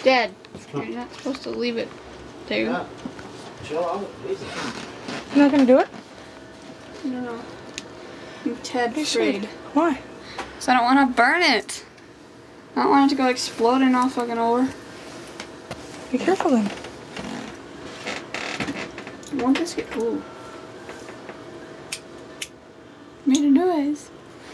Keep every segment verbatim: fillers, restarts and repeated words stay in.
Dad, you're not supposed to leave it there. Yeah. Chill out. Easy. You're not gonna do it? No, no. I'm Ted You afraid. should. Why? So I don't want to burn it. I don't want it to go exploding all fucking over. Be careful then. I want this to get cool. Made a noise.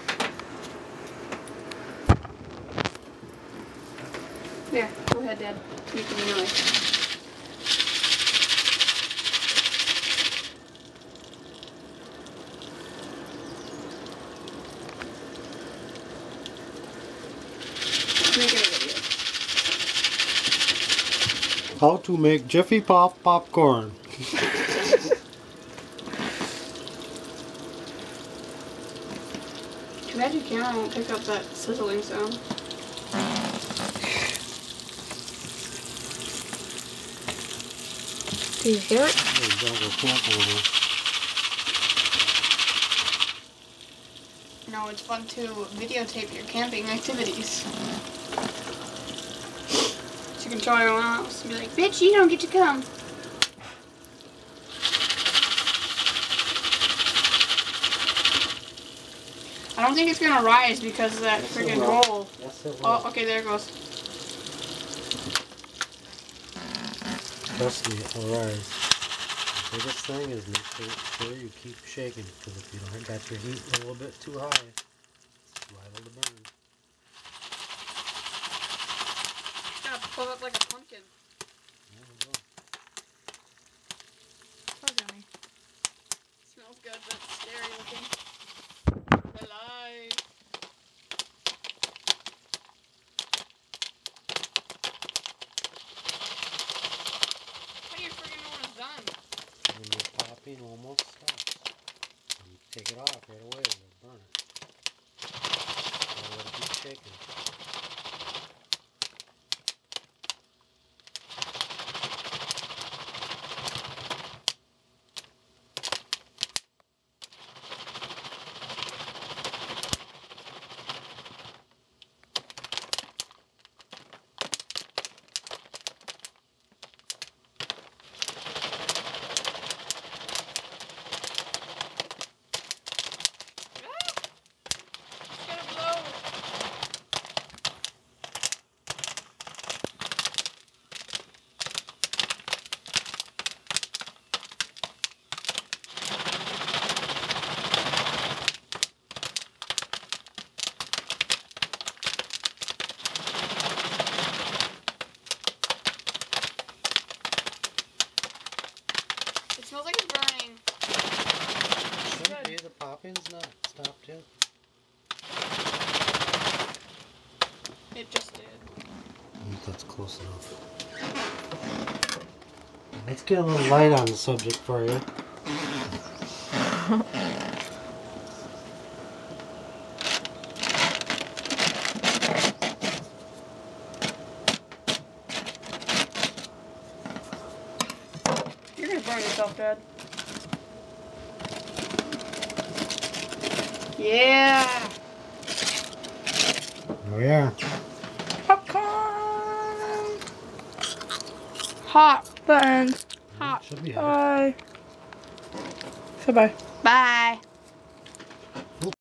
There, go ahead, Dad. Make a noise. Make it a video. How to make Jiffy Pop popcorn. Too bad your camera won't pick up that sizzling sound. Do you hear it? No, it's fun to videotape your camping activities. So you can show everyone else and be like, bitch, you don't get to come. I don't think it's gonna rise because of that Yes, friggin' it will. hole. Yes, it will. Oh, okay, there it goes. Trust me, it will rise. The biggest thing is make sure you keep shaking, because if you don't got your heat a little bit too high, it's liable to burn. It's gonna pull up like a pumpkin. There we go. So yummy. Smells good, but it's scary looking. The light. How do you friggin' know when it's done? When the popping almost stops, you take it off right away and it'll burn it. Now let it keep shaking. It smells like it's burning. Shouldn't be, the popping's not stopped yet. It just did. I think that's close enough. Let's get a little light on the subject for you. You're gonna burn yourself, Dad. Yeah. Oh yeah. Popcorn! Hot. The end. Hot. Should be hot. Bye. Say bye. Bye.